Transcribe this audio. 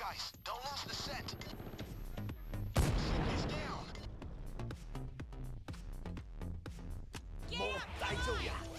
guys. Don't lose the scent. Scent is down. もう大丈夫や。